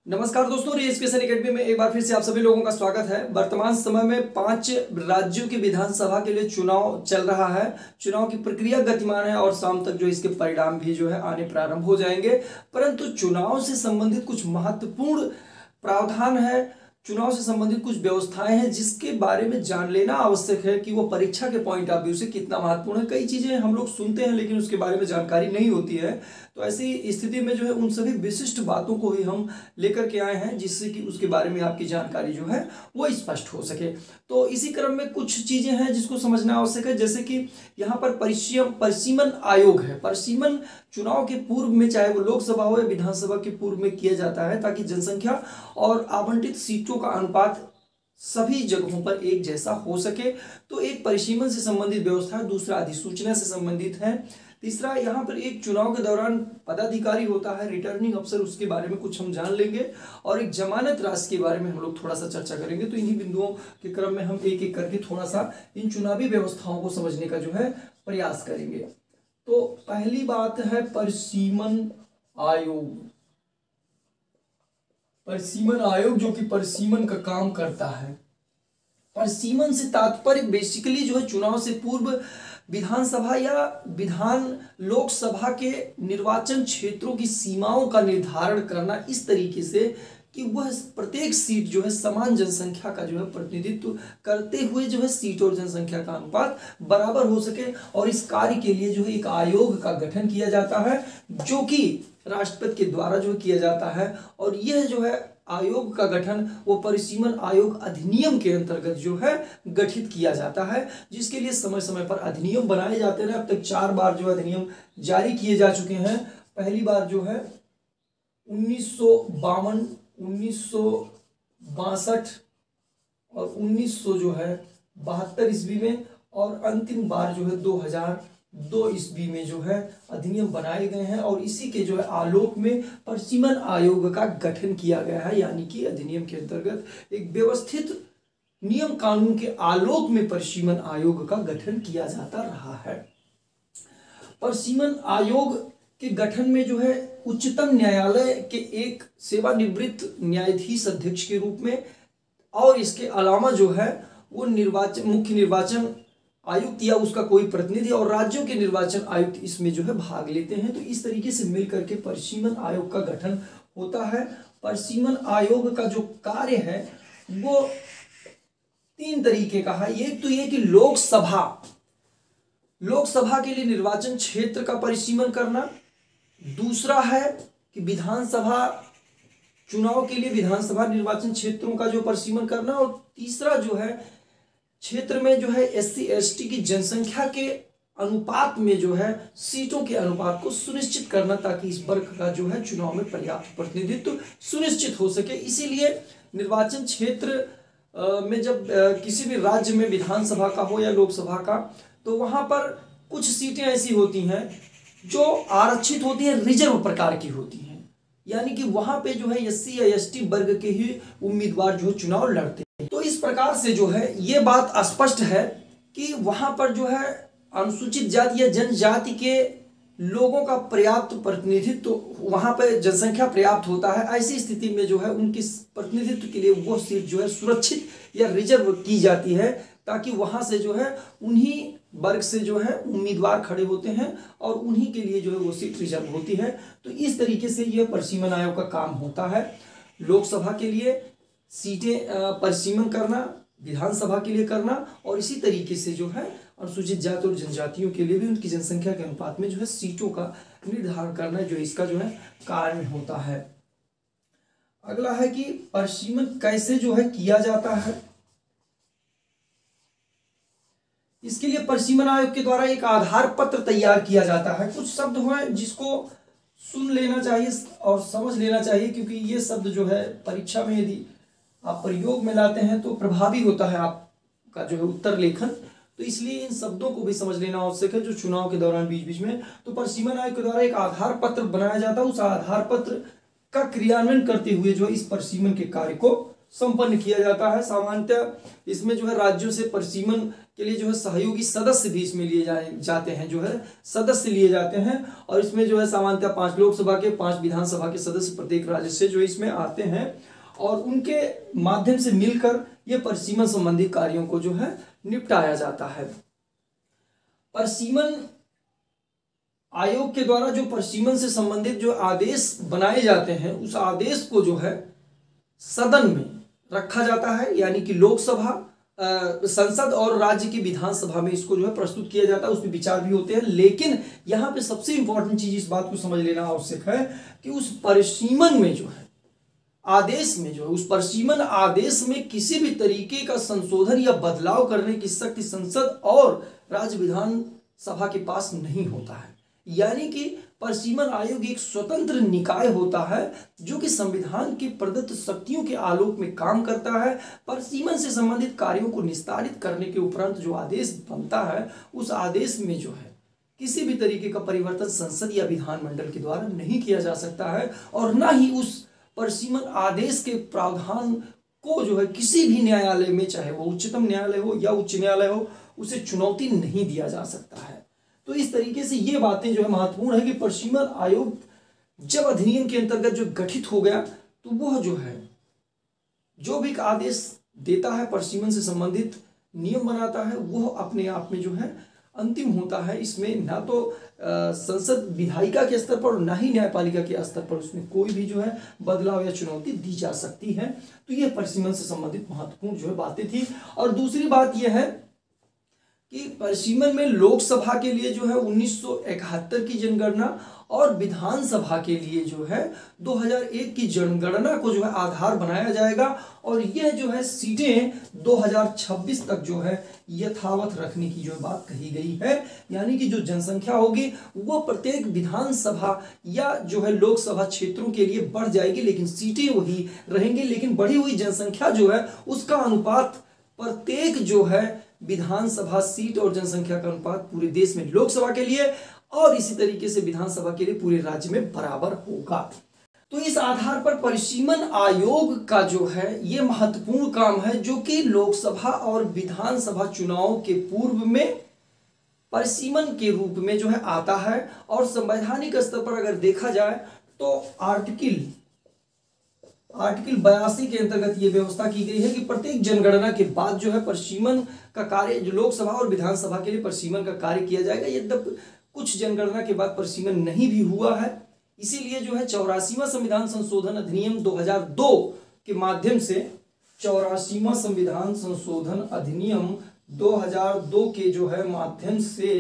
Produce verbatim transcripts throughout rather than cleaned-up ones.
नमस्कार दोस्तों, re-education academy में एक बार फिर से आप सभी लोगों का स्वागत है। वर्तमान समय में पांच राज्यों की विधानसभा के लिए चुनाव चल रहा है। चुनाव की प्रक्रिया गतिमान है और शाम तक जो इसके परिणाम भी जो है आने प्रारंभ हो जाएंगे। परंतु चुनाव से संबंधित कुछ महत्वपूर्ण प्रावधान है, चुनाव से संबंधित कुछ व्यवस्थाएं हैं जिसके बारे में जान लेना आवश्यक है कि वो परीक्षा के पॉइंट ऑफ व्यू से कितना महत्वपूर्ण है। कई चीजें हम लोग सुनते हैं लेकिन उसके बारे में जानकारी नहीं होती है, तो ऐसी स्थिति में जो है उन सभी विशिष्ट बातों को ही हम लेकर के आए हैं जिससे कि उसके बारे में आपकी जानकारी जो है वो स्पष्ट हो सके। तो इसी क्रम में कुछ चीजें हैं जिसको समझना आवश्यक है, जैसे कि यहाँ पर परिसीमन परिसीमन आयोग है। परिसीमन चुनाव के पूर्व में, चाहे वो लोकसभा हो या विधानसभा के पूर्व में किया जाता है ताकि जनसंख्या और आवंटित सीटों का अनुपात सभी जगहों पर एक जैसा हो सके। तो एक परिसीमन से संबंधित व्यवस्था है, दूसरा अधिसूचना से संबंधित है, तीसरा यहाँ पर एक चुनाव के दौरान पदाधिकारी होता है रिटर्निंग अफसर, उसके बारे में कुछ हम जान लेंगे, और एक जमानत राशि के बारे में हम लोग थोड़ा सा चर्चा करेंगे। तो इन्हीं बिंदुओं के क्रम में हम एक एक करके थोड़ा सा इन चुनावी व्यवस्थाओं को समझने का जो है प्रयास करेंगे। तो पहली बात है परिसीमन आयोग। परिसीमन आयोग जो कि परिसीमन का काम करता है। परिसीमन से तात्पर्य बेसिकली जो है चुनाव से पूर्व विधानसभा या विधान लोकसभा के निर्वाचन क्षेत्रों की सीमाओं का निर्धारण करना इस तरीके से कि वह प्रत्येक सीट जो है समान जनसंख्या का जो है प्रतिनिधित्व करते हुए जो है सीट और जनसंख्या का अनुपात बराबर हो सके। और इस कार्य के लिए जो है एक आयोग का गठन किया जाता है जो कि राष्ट्रपति के द्वारा जो किया जाता है। और यह जो है आयोग का गठन वो परिसीमन आयोग अधिनियम के अंतर्गत जो है गठित किया जाता है, जिसके लिए समय समय पर अधिनियम बनाए जाते हैं। अब तक चार बार जो अधिनियम जारी किए जा चुके हैं। पहली बार जो है उन्नीस सौ बावन, उन्नीस सौ बासठ और उन्नीस सौ जो है बहत्तर ईस्वी में, और अंतिम बार जो है दो हजार दो ईस्वी में जो है अधिनियम बनाए गए हैं। और इसी के जो है आलोक में परिसीमन आयोग का गठन किया गया है, यानी कि अधिनियम के अंतर्गत एक व्यवस्थित नियम कानून के आलोक में परिसीमन आयोग का गठन किया जाता रहा है। परिसीमन आयोग के गठन में जो है उच्चतम न्यायालय के एक सेवानिवृत्त न्यायाधीश अध्यक्ष के रूप में, और इसके अलावा जो है वो निर्वाचन मुख्य निर्वाचन आयुक्त या उसका कोई प्रतिनिधि और राज्यों के निर्वाचन आयुक्त इसमें जो है भाग लेते हैं। तो इस तरीके से मिलकर के परिसीमन आयोग का गठन होता है। परिसीमन आयोग का जो कार्य है वो तीन तरीके का है। एक तो ये कि लोकसभा लोकसभा के लिए निर्वाचन क्षेत्र का परिसीमन करना, दूसरा है कि विधानसभा चुनाव के लिए विधानसभा निर्वाचन क्षेत्रों का जो परिसीमन करना, और तीसरा जो है क्षेत्र में जो है एस सी एस टी की जनसंख्या के अनुपात में जो है सीटों के अनुपात को सुनिश्चित करना, ताकि इस वर्ग का जो है चुनाव में पर्याप्त प्रतिनिधित्व सुनिश्चित हो सके। इसीलिए निर्वाचन क्षेत्र में जब किसी भी राज्य में विधानसभा का हो या लोकसभा का, तो वहां पर कुछ सीटें ऐसी होती हैं जो आरक्षित होती हैं, रिजर्व प्रकार की होती हैं, यानी कि वहां पे जो है एस सी या एस टी वर्ग के ही उम्मीदवार जो चुनाव लड़ते हैं। तो इस प्रकार से जो है ये बात स्पष्ट है कि वहां पर जो है अनुसूचित जाति या जनजाति के लोगों का पर्याप्त प्रतिनिधित्व, तो वहां पर जनसंख्या पर्याप्त होता है। ऐसी स्थिति में जो है उनकी प्रतिनिधित्व के लिए वो सीट जो है सुरक्षित या रिजर्व की जाती है, ताकि वहां से जो है उन्हीं वर्ग से जो है उम्मीदवार खड़े होते हैं और उन्हीं के लिए जो है वो सीट रिजर्व होती है। तो इस तरीके से यह परिसीमन आयोग का काम होता है। लोकसभा के लिए सीटें परिसीमन करना, विधानसभा के लिए करना, और इसी तरीके से जो है अनुसूचित जाति और जनजातियों के लिए भी उनकी जनसंख्या के अनुपात में जो है सीटों का निर्धारण करना, जो इसका जो है कार्य होता है। अगला है कि परिसीमन कैसे जो है किया जाता है। इसके लिए परिसीमन आयोग के द्वारा एक आधार पत्र तैयार किया जाता है। कुछ शब्द हैं जिसको सुन लेना चाहिए और समझ लेना चाहिए, क्योंकि ये शब्द जो है परीक्षा में यदि आप प्रयोग में लाते हैं तो प्रभावी होता है आपका जो है उत्तर लेखन। तो इसलिए इन शब्दों को भी समझ लेना आवश्यक है जो चुनाव के दौरान बीच बीच में। तो परिसीमन आयोग के द्वारा एक आधार पत्र बनाया जाता है, उस आधार पत्र का क्रियान्वयन करते हुए जो इस परिसीमन के कार्य को संपन्न किया जाता है। सामान्यतः इसमें जो है राज्यों से परिसीमन के लिए जो है सहयोगी सदस्य भी इसमें लिए जाए जाते हैं, जो है सदस्य लिए जाते हैं। और इसमें जो है सामान्यतः पांच लोकसभा के, पांच विधानसभा के सदस्य प्रत्येक राज्य से जो इसमें आते हैं और उनके माध्यम से मिलकर ये परिसीमन संबंधी कार्यों को जो है निपटाया जाता है। परिसीमन आयोग के द्वारा जो परिसीमन से संबंधित जो आदेश बनाए जाते हैं, उस आदेश को जो है सदन में रखा जाता है, यानी कि लोकसभा, संसद और राज्य की विधानसभा में इसको जो है प्रस्तुत किया जाता है, उसमें विचार भी होते हैं। लेकिन यहाँ पे सबसे इंपॉर्टेंट चीज इस बात को समझ लेना आवश्यक है कि उस परिसीमन में जो है आदेश में जो है उस परिसीमन आदेश में किसी भी तरीके का संशोधन या बदलाव करने की शक्ति संसद और राज्य विधानसभा के पास नहीं होता है। यानी कि परिसीमन आयोग एक स्वतंत्र निकाय होता है जो कि संविधान के प्रदत्त शक्तियों के आलोक में काम करता है। परिसीमन से संबंधित कार्यों को निस्तारित करने के उपरांत जो आदेश बनता है, उस आदेश में जो है किसी भी तरीके का परिवर्तन संसद या विधानमंडल के द्वारा नहीं किया जा सकता है और न ही उस परिसीमन आदेश के प्रावधान को जो है किसी भी न्यायालय में, चाहे वो उच्चतम न्यायालय हो या उच्च न्यायालय हो, उसे चुनौती नहीं दिया जा सकता है। तो इस तरीके से ये बातें जो है महत्वपूर्ण है कि परिसीमन आयोग जब अधिनियम के अंतर्गत जो गठित हो गया तो वह जो है जो भी आदेश देता है, परिसीमन से संबंधित नियम बनाता है, वह अपने आप में जो है अंतिम होता है। इसमें ना तो आ, संसद विधायिका के स्तर पर और ना ही न्यायपालिका के स्तर पर उसमें कोई भी जो है बदलाव या चुनौती दी जा सकती है। तो यह परिसीमन से संबंधित महत्वपूर्ण जो है बातें थी। और दूसरी बात यह है कि परिसीमन में लोकसभा के लिए जो है उन्नीस सौ इकहत्तर की जनगणना और विधानसभा के लिए जो है दो हज़ार एक की जनगणना को जो है आधार बनाया जाएगा और यह जो है सीटें दो हज़ार छब्बीस तक जो है यथावत रखने की जो बात कही गई है। यानी कि जो जनसंख्या होगी वो प्रत्येक विधानसभा या जो है लोकसभा क्षेत्रों के लिए बढ़ जाएगी, लेकिन सीटें वही रहेंगी। लेकिन बढ़ी हुई जनसंख्या जो है उसका अनुपात प्रत्येक जो है विधानसभा सीट और जनसंख्या का अनुपात पूरे देश में लोकसभा के लिए और इसी तरीके से विधानसभा के लिए पूरे राज्य में बराबर होगा। तो इस आधार पर परिसीमन आयोग का जो है ये महत्वपूर्ण काम है, जो कि लोकसभा और विधानसभा चुनाव के पूर्व में परिसीमन के रूप में जो है आता है। और संवैधानिक स्तर पर अगर देखा जाए तो आर्टिकल आर्टिकल बयासी के अंतर्गत ये व्यवस्था की गई है कि प्रत्येक जनगणना के बाद जो है परिसीमन का कार्य जो लोकसभा और विधानसभा के लिए परिसीमन का कार्य किया जाएगा। यद्यपि कुछ जनगणना के बाद परिसीमन नहीं भी हुआ है, इसीलिए जो है चौरासीवां संविधान संशोधन अधिनियम दो हज़ार दो के माध्यम से चौरासीवां संविधान संशोधन अधिनियम दो हज़ार दो के जो है माध्यम से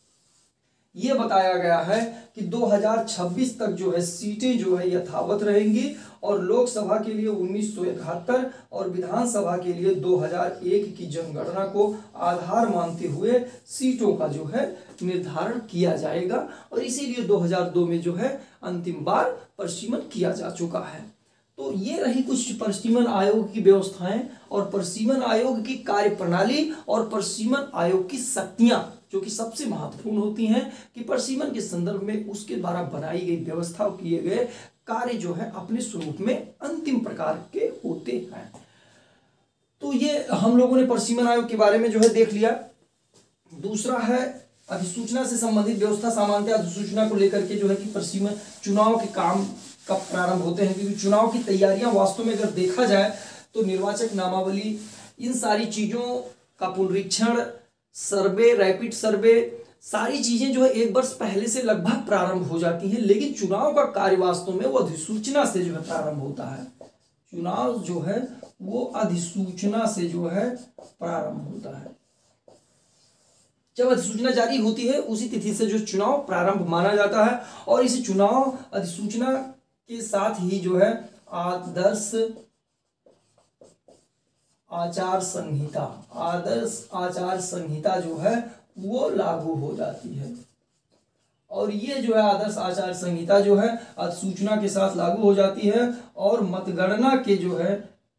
ये बताया गया है कि दो हज़ार छब्बीस तक जो है सीटें जो है यथावत रहेंगी और लोकसभा के लिए उन्नीस सौ इकहत्तर और विधानसभा के लिए दो हज़ार एक की जनगणना को आधार मानते हुए सीटों का जो है निर्धारण किया जाएगा। और इसीलिए दो हज़ार दो में जो है अंतिम बार परिसीमन किया जा चुका है। तो ये रही कुछ परिसीमन आयोग की व्यवस्थाएं और परिसीमन आयोग की कार्यप्रणाली और परिसीमन आयोग की शक्तियां, जो कि सबसे महत्वपूर्ण होती हैं कि परिसीमन के संदर्भ में उसके द्वारा बनाई गई व्यवस्था और किए गए कार्य जो है अपने स्वरूप में अंतिम प्रकार के होते हैं। तो ये हम लोगों ने परिसीमन आयोग के बारे में जो है देख लिया। दूसरा है अधिसूचना से संबंधित व्यवस्था। सामान्यतः अधिसूचना को लेकर के जो है कि परिसीमन चुनाव के काम कब प्रारंभ होते हैं, क्योंकि चुनाव की तैयारियां वास्तव में अगर देखा जाए तो निर्वाचक नामावली, इन सारी चीजों का पुनरीक्षण, सर्वे, रैपिड सर्वे, सारी चीजें जो है एक वर्ष पहले से लगभग प्रारंभ हो जाती हैं। लेकिन चुनाव का कार्य वास्तव में वो अधिसूचना से जो है प्रारंभ होता है। चुनाव जो है वो अधिसूचना से जो है प्रारंभ होता है। जब अधिसूचना जारी होती है उसी तिथि से जो चुनाव प्रारंभ माना जाता है। और इस चुनाव अधिसूचना के साथ ही जो है आदर्श आचार संहिता आदर्श आचार संहिता जो है वो लागू हो जाती है। और ये जो है आदर्श आचार संहिता जो है अधिसूचना के साथ लागू हो जाती है और मतगणना के जो है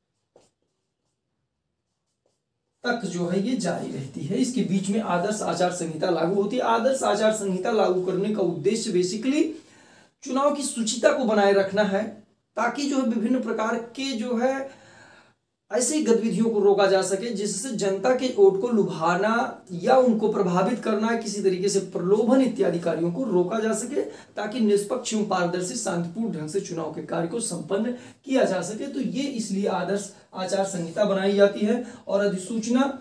तक जो है ये जारी रहती है। इसके बीच में आदर्श आचार संहिता लागू होती है। आदर्श आचार संहिता लागू करने का उद्देश्य बेसिकली चुनाव की शुचिता को बनाए रखना है, ताकि जो है विभिन्न प्रकार के जो है ऐसी गतिविधियों को रोका जा सके जिससे जनता के वोट को लुभाना या उनको प्रभावित करना, किसी तरीके से प्रलोभन इत्यादि कार्यों को रोका जा सके, ताकि निष्पक्ष एवं पारदर्शी शांतिपूर्ण ढंग से चुनाव के कार्य को संपन्न किया जा सके। तो ये इसलिए आदर्श आचार संहिता बनाई जाती है और अधिसूचना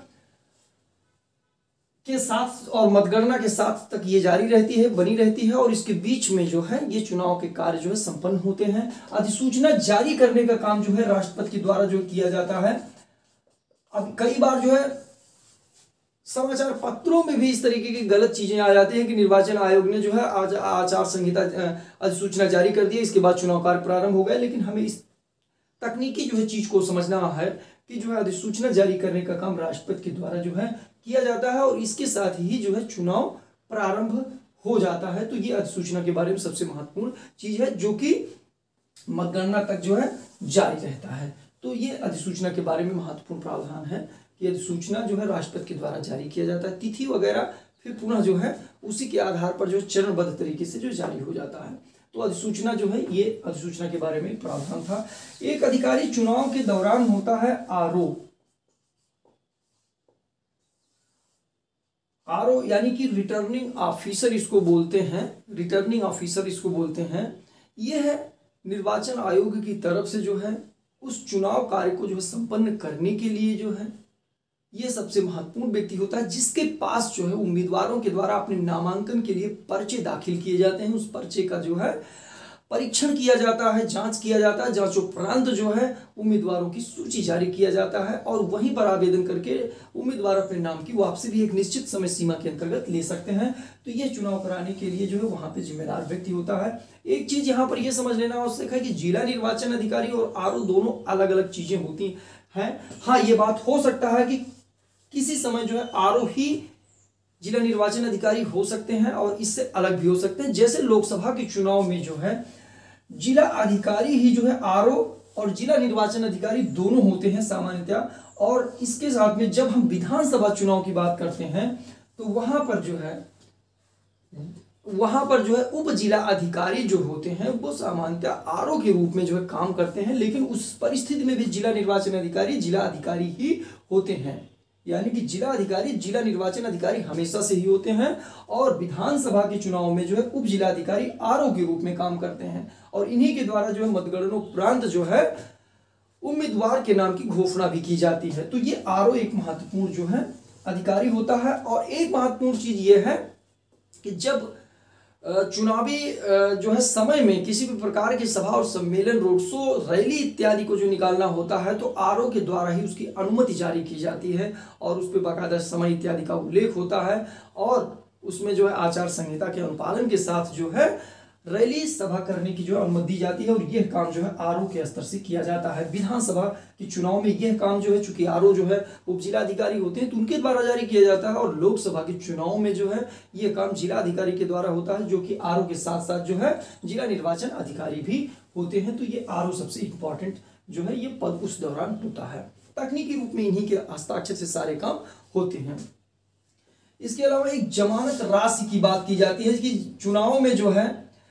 के साथ और मतगणना के साथ तक ये जारी रहती है, बनी रहती है, और इसके बीच में जो है ये चुनाव के कार्य जो है संपन्न होते हैं। अधिसूचना जारी करने का काम जो है राष्ट्रपति के द्वारा जो किया जाता है। अब कई बार जो है समाचार पत्रों में भी इस तरीके की गलत चीजें आ जाती हैं कि निर्वाचन आयोग ने जो है आज आचार संहिता अधिसूचना जारी कर दी, इसके बाद चुनाव कार्य प्रारंभ हो गए। लेकिन हमें इस तकनीकी जो है चीज को समझना है कि जो है अधिसूचना जारी करने का काम राष्ट्रपति के द्वारा जो है किया जाता है और इसके साथ ही जो है चुनाव प्रारंभ हो जाता है। तो ये अधिसूचना के बारे में सबसे महत्वपूर्ण चीज है जो कि मतगणना तक जो है जारी रहता है। तो ये अधिसूचना के बारे में महत्वपूर्ण प्रावधान है कि अधिसूचना जो है राष्ट्रपति के द्वारा जारी किया जाता है, तिथि वगैरह फिर पुनः जो है उसी के आधार पर जो चरणबद्ध तरीके से जो जारी हो जाता है। तो अधिसूचना जो है ये अधिसूचना के बारे में प्रावधान था। एक अधिकारी चुनाव के दौरान होता है आरोप, आरओ यानी कि रिटर्निंग ऑफिसर इसको बोलते हैं, रिटर्निंग ऑफिसर इसको बोलते हैं। यह निर्वाचन आयोग की तरफ से जो है उस चुनाव कार्य को जो है संपन्न करने के लिए जो है ये सबसे महत्वपूर्ण व्यक्ति होता है, जिसके पास जो है उम्मीदवारों के द्वारा अपने नामांकन के लिए पर्चे दाखिल किए जाते हैं। उस पर्चे का जो है परीक्षण किया जाता है, जांच किया जाता है, जांचोपरांत जो है उम्मीदवारों की सूची जारी किया जाता है और वहीं पर आवेदन करके उम्मीदवार अपने नाम की वापसी भी एक निश्चित समय सीमा के अंतर्गत ले सकते हैं। तो ये चुनाव कराने के लिए जो है वहां पे जिम्मेदार व्यक्ति होता है। एक चीज यहाँ पर यह समझ लेना आवश्यक है कि जिला निर्वाचन अधिकारी और आरओ दोनों अलग अलग चीजें होती हैं। हाँ, ये बात हो सकता है कि किसी समय जो है आरओ ही जिला निर्वाचन अधिकारी हो सकते हैं और इससे अलग भी हो सकते हैं। जैसे लोकसभा के चुनाव में जो है जिला अधिकारी ही जो है आरओ और जिला निर्वाचन अधिकारी दोनों होते हैं सामान्यतः, और इसके साथ में जब हम विधानसभा चुनाव की बात करते हैं तो वहां पर जो है वहां पर जो है उप जिला अधिकारी जो होते हैं वो सामान्यतः आरओ के रूप में जो है काम करते हैं, लेकिन उस परिस्थिति में भी जिला निर्वाचन अधिकारी जिला अधिकारी ही होते हैं। यानी कि जिला अधिकारी जिला निर्वाचन अधिकारी हमेशा से ही होते हैं और विधानसभा के चुनाव में जो है उप जिला अधिकारी आरओ के रूप में काम करते हैं और इन्हीं के द्वारा जो है मतगणनोपरांत जो है उम्मीदवार के नाम की घोषणा भी की जाती है। तो ये आरओ एक महत्वपूर्ण जो है अधिकारी होता है। और एक महत्वपूर्ण चीज ये है कि जब चुनावी जो है समय में किसी भी प्रकार की सभा और सम्मेलन, रोड शो, रैली इत्यादि को जो निकालना होता है तो आरओ के द्वारा ही उसकी अनुमति जारी की जाती है और उस पर बाकायदा समय इत्यादि का उल्लेख होता है और उसमें जो है आचार संहिता के अनुपालन के साथ जो है रैली सभा करने की जो है अनुमति दी जाती है और यह काम जो है आरओ के स्तर से किया जाता है। विधानसभा के चुनाव में यह काम जो है चूंकि आरओ जो है उप जिला अधिकारी होते हैं तो उनके द्वारा जारी किया जाता है और लोकसभा के चुनाव में जो है यह काम जिला अधिकारी के द्वारा होता है, जो कि आरओ के साथ साथ जो है जिला निर्वाचन अधिकारी भी होते हैं। तो ये आरओ सबसे इंपॉर्टेंट जो है ये पद उस दौरान होता है। तकनीकी रूप में इन्हीं के हस्ताक्षर से सारे काम होते हैं। इसके अलावा एक जमानत राशि की बात की जाती है कि चुनाव में जो है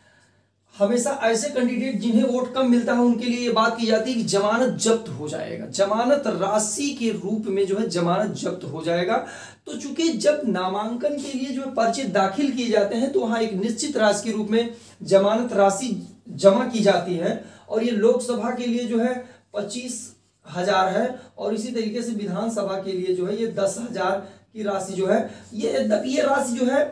हमेशा ऐसे कैंडिडेट जिन्हें वोट कम मिलता है उनके लिए ये बात की जाती है कि जमानत जब्त हो जाएगा, जमानत राशि के रूप में जो है जमानत जब्त हो जाएगा। तो चूंकि जब नामांकन के लिए जो है पर्चे दाखिल किए जाते हैं तो वहां एक निश्चित राशि के रूप में जमानत राशि जमा की जाती है और ये लोकसभा के लिए जो है पच्चीस हजार है और इसी तरीके से विधानसभा के लिए जो है ये दस हजार की राशि जो है ये ये राशि जो है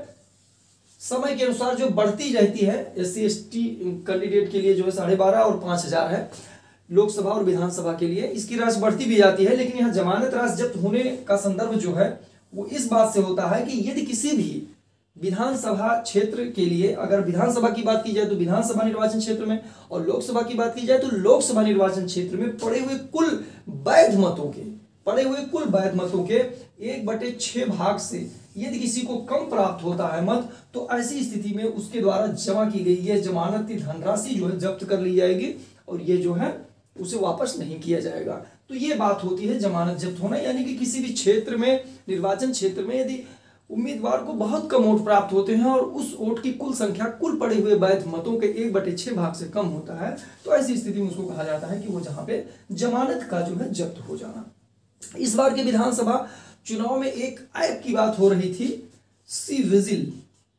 समय के अनुसार जो बढ़ती रहती है। S C S T candidate के लिए जो है साढ़े बारह और पांच हजार है लोकसभा और विधानसभा के लिए, इसकी राशि बढ़ती भी जाती है। लेकिन यहाँ जमानत राशि जब्त होने का संदर्भ जो है वो इस बात से होता है कि यदि किसी भी विधानसभा क्षेत्र के लिए, अगर विधानसभा की बात की जाए तो विधानसभा निर्वाचन क्षेत्र में और लोकसभा की बात की जाए तो लोकसभा निर्वाचन क्षेत्र में पड़े हुए कुल वैध मतों के पड़े हुए कुल वैध मतों के एक बटे छह भाग से यदि किसी को कम प्राप्त होता है मत तो ऐसी स्थिति में उसके द्वारा जमा की गई यह जमानती धनराशि जो है जब्त कर ली जाएगी और ये जो है उसे वापस नहीं किया जाएगा। तो ये बात होती है जमानत जब्त होना, यानी कि किसी भी क्षेत्र में निर्वाचन क्षेत्र में यदि उम्मीदवार को बहुत कम वोट प्राप्त होते हैं और उस वोट की कुल संख्या कुल पड़े हुए वैध मतों के एक बटे छह भाग से कम होता है, तो ऐसी स्थिति में उसको कहा जाता है कि वो जहां पे जमानत का जो है जब्त हो जाना। इस बार के विधानसभा चुनाव में एक ऐप की बात हो रही थी, सी विजिल।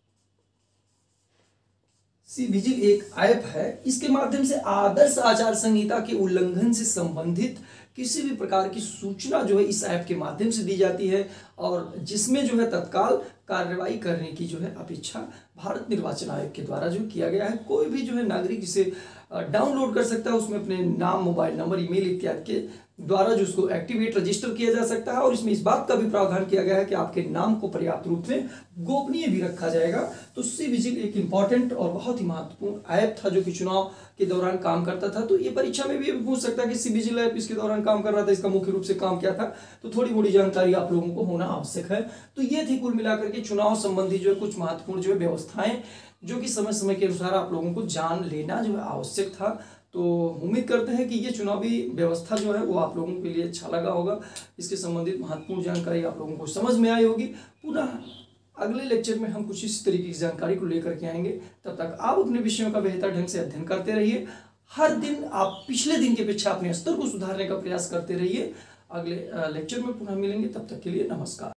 सी विजिल एक ऐप है, इसके माध्यम से आदर्श आचार संहिता के उल्लंघन से संबंधित किसी भी प्रकार की सूचना जो है इस ऐप के माध्यम से दी जाती है और जिसमें जो है तत्काल कार्रवाई करने की जो है अपेक्षा भारत निर्वाचन आयोग के द्वारा जो किया गया है। कोई भी जो है नागरिक इसे डाउनलोड कर सकता है, उसमें अपने नाम, मोबाइल नंबर, ईमेल इत्यादि के द्वारा जो उसको एक्टिवेट रजिस्टर किया जा सकता है और इसमें इस बात का भी प्रावधान किया गया है कि आपके नाम को पर्याप्त रूप में गोपनीय भी रखा जाएगा। तो सी विजिल एक इंपॉर्टेंट और बहुत ही महत्वपूर्ण ऐप था जो कि चुनाव के दौरान काम करता था। तो ये परीक्षा में भी पूछ सकता है कि सी विजिल ऐप इसके दौरान काम कर रहा था, इसका मुख्य रूप से काम क्या था, तो थोड़ी मोड़ी जानकारी आप लोगों को होना आवश्यक है। तो ये थी कुल मिलाकर के चुनाव संबंधी जो है कुछ महत्वपूर्ण जो है व्यवस्थाएं जो कि समय समय के अनुसार आप लोगों को जान लेना जो है आवश्यक था। तो उम्मीद करते हैं कि ये चुनावी व्यवस्था जो है वो आप लोगों के लिए अच्छा लगा होगा, इसके संबंधित महत्वपूर्ण जानकारी आप लोगों को समझ में आई होगी। पुनः अगले लेक्चर में हम कुछ इस तरीके की जानकारी को लेकर के आएंगे। तब तक आप अपने विषयों का बेहतर ढंग से अध्ययन करते रहिए। हर दिन आप पिछले दिन की अपेक्षा अपने स्तर को सुधारने का प्रयास करते रहिए। अगले लेक्चर में पुनः मिलेंगे, तब तक के लिए नमस्कार।